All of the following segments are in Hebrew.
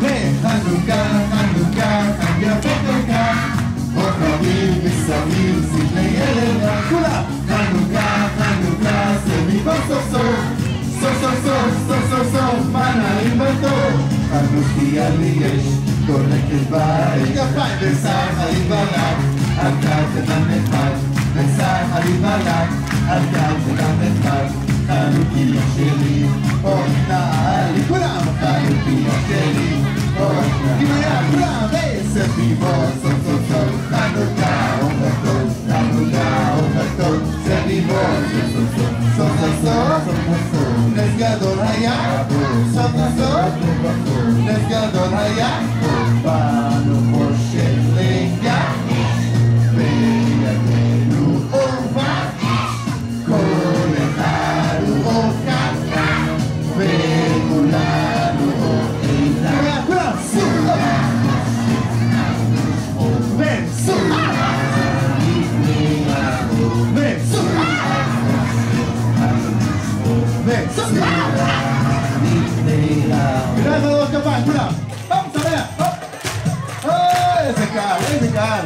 וחנוכה, חנוכה, חג יפה כל כך, אוכלים מסביב סמלי ילד רב. כולם! חנוכה, חנוכה, זה מפה סוף סוף, סוף סוף סוף, סוף סוף סוף, מה נעים בטוב. חנוכיה לי יש, דולקת באש, כפיים וסחרי בלק, על כך וגם אחד, וסחרי בלק, על כך וגם אחד. חנוכיה שלי, אור נעלי, כולם! חנוכיה שלי, אור נעלי, כמעט כולם! וסביבות, סוף סוף סוף, חנוכה, אוכל טוב, חנוכה, אוכל טוב, סביבות, סוף סוף סוף, סוף סוף סוף, נס גדול היה, סוף סוף, נס גדול היה, באנו חושך לגמרי, בידינו אורבה, כל אחד הוא אור קטן, וכולנו אור איתן. כולם, סוף! וסוף! וסוף! וסוף! כולם נעבור כפיים, כולם! הופ, שמח! הופ! איזה קהל, איזה קהל!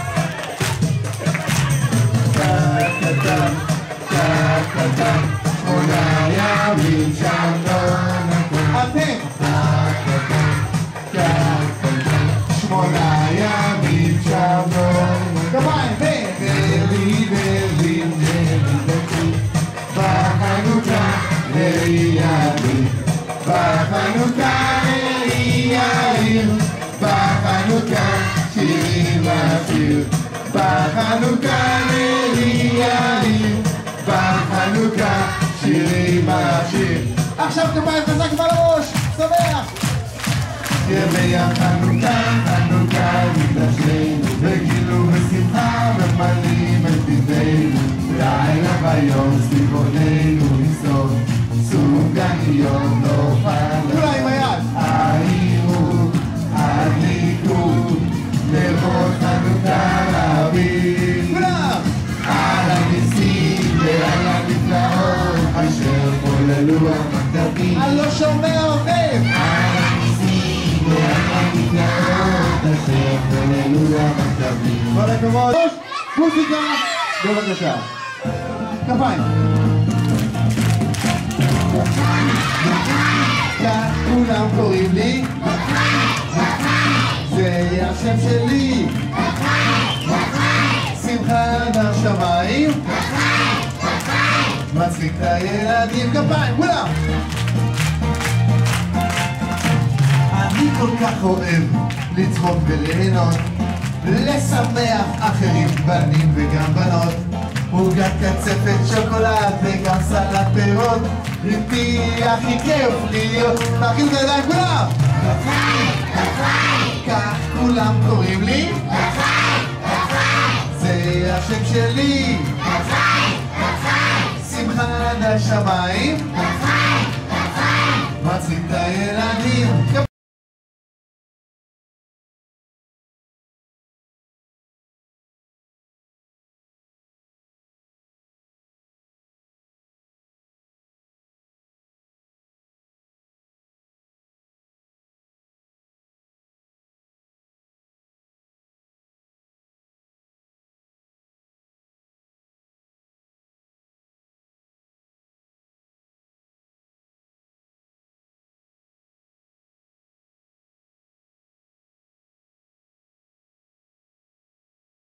קטן, קטן, שמונה ימים שם לא נקום. אתם! קטן, שמונה ימים שם לא נקום. כפיים, ברלי, ברלי, ברלי, בחנוכה לידי, בחנוכה לידי, בחנוכה שירים לשיר, בחנוכה לידי, בחנוכה שירים לשיר. עכשיו כפיים חזק בראש, שמח! ימי החנוכה, חנוכה מתעשרנו, וגילו בשמחה ומלאים את ביתנו, לילה ויום סביבוננו ניסון, סופגניות לא פעלה. כולה עם היד! העירו, הדליקות, נרות חנוכה רבים. כולם! על הניסים ועל הנפלאות, אשר חוללו המכתבים. אני לא שומע עובד! על הניסים ועל הנפלאות, אשר חוללו המכתבים. כל הכבוד! מוזיקה! בבקשה. כפיים. כולם קוראים לי, זה השם שלי, שמחה בשמיים, מצחיק את הילדים. כפיים, כולם. אני כל כך אוהב לצחוק וליהנות, לשמח אחרים, בנים וגם בנות, עוגת קצפת שוקולד וגם סלט פירות, איתי הכי כיף להיות. תאכילו את הידיים כולם! כך כולם קוראים לי, זה השם שלי, שמחה עד השמיים,